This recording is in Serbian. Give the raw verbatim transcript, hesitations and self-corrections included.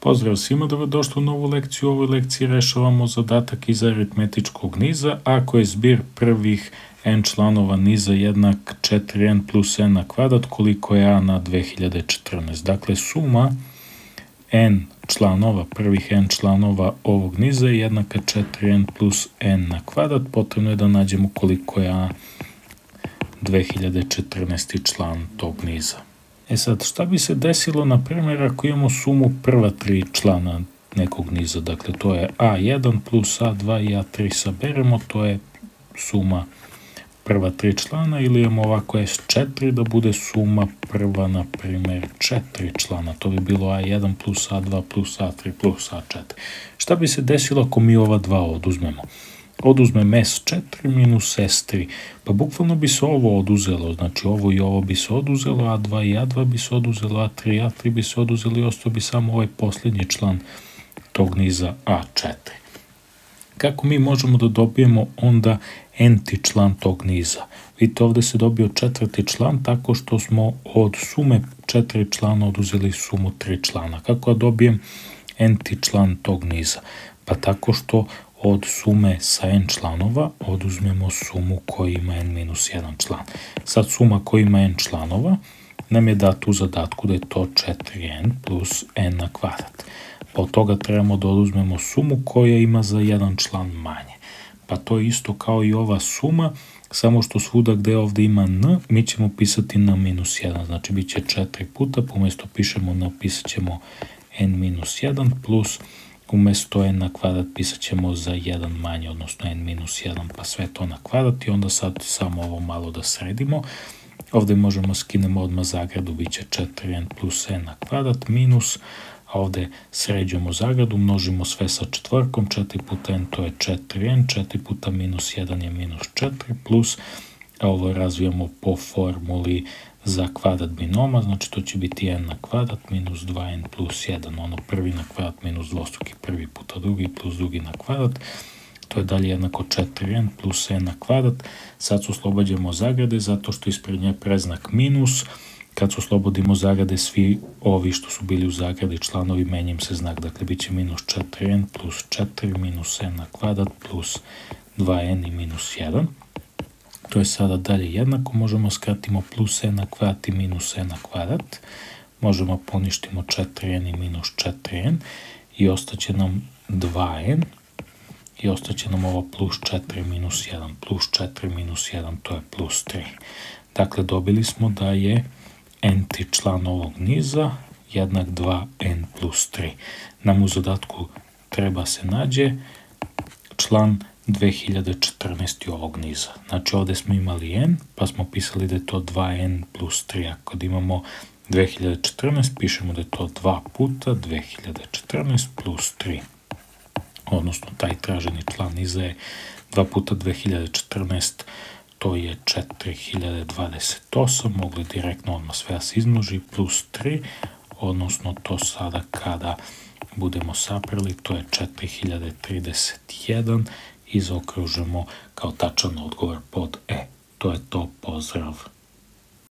Pozdrav svima, dobrodošli u novu lekciju. U ovoj lekciji rešavamo zadatak iz aritmetičkog niza. Ako je zbir prvih n članova niza jednak četiri n plus n na kvadrat, koliko je a na dve hiljade četrnaest. Dakle, suma n članova, prvih n članova ovog niza je jednaka četiri n plus n na kvadrat. Potrebno je da nađemo koliko je a dve hiljade četrnaesti član tog niza. E sad, šta bi se desilo, na primjer, ako imamo sumu prva tri člana nekog niza? Dakle, to je a jedan plus a dva i a tri saberemo, to je suma prva tri člana, ili imamo ovako es četiri da bude suma prva, na primjer, četiri člana. To bi bilo a jedan plus a dva plus a tri plus a četiri. Šta bi se desilo ako mi ova dva oduzmemo? Oduzmem es četiri minus es tri, pa bukvalno bi se ovo oduzelo, znači ovo i ovo bi se oduzelo, a dva i a dva bi se oduzelo, a tri i a tri bi se oduzelo i ostao bi samo ovaj posljednji član tog niza a četiri. Kako mi možemo da dobijemo onda n-ti član tog niza? Vidite, ovde se dobio četvrti član tako što smo od sume četiri člana oduzeli sumu tri člana. Kako da dobijem n-ti član tog niza? Pa tako što od sume sa n članova oduzmemo sumu koja ima n minus jedan član. Sad suma koja ima n članova nam je data u zadatku da je to četiri n plus n na kvadrat. Pa od toga trebamo da oduzmemo sumu koja ima za jedan član manje. Pa to je isto kao i ova suma, samo što svuda gde ovde ima n, mi ćemo pisati n minus jedan. Znači bit će četiri puta, pa umjesto pišemo n, pisat ćemo n minus jedan plus umjesto n na kvadrat pisat ćemo za jedan manje, odnosno n minus jedan, pa sve to na kvadrat i onda sad samo ovo malo da sredimo. Ovde možemo skinemo odmah zagradu, bit će četiri n plus n na kvadrat minus, a ovde sređujemo zagradu, množimo sve sa četvorkom, četiri puta n to je četiri n, četiri puta minus jedan je minus četiri plus, a ovo razvijamo po formuli za kvadrat binoma, znači to će biti n na kvadrat minus dva n plus jedan, ono prvi na kvadrat minus dvostruki prvi puta drugi plus drugi na kvadrat, to je dalje jednako četiri n plus n na kvadrat. Sad se oslobađamo zagrade zato što ispred nje preznak minus, kad se oslobodimo zagrade svi ovi što su bili u zagradi članovi menjam se znak, dakle bit će minus četiri n plus četiri minus n na kvadrat plus dva n i minus jedan. To je sada dalje jednako, možemo skratimo plus n na kvadrat i minus n na kvadrat, možemo poništimo četiri n i minus četiri n i ostaće nam dva n i ostaće nam ovo plus četiri minus jedan, plus četiri minus jedan to je plus tri. Dakle, dobili smo da je n-ti član ovog niza jednak dva n plus tri. Nam u zadatku treba se nađe član dve hiljade četrnaest ovog niza. Znači ovde smo imali n, pa smo pisali da je to dva n plus tri. Ako kad imamo dve hiljade četrnaest, pišemo da je to dva puta dve hiljade četrnaest plus tri. Odnosno, taj traženi član niza je dva puta dve hiljade četrnaest, to je četiri hiljade dvadeset osam, mogli direktno odmah sve se izmnoži, plus tri, odnosno to sada kada budemo saprali, to je četiri hiljade trideset jedan i zaokružimo kao tačan odgovor pod E. To je to, pozdrav!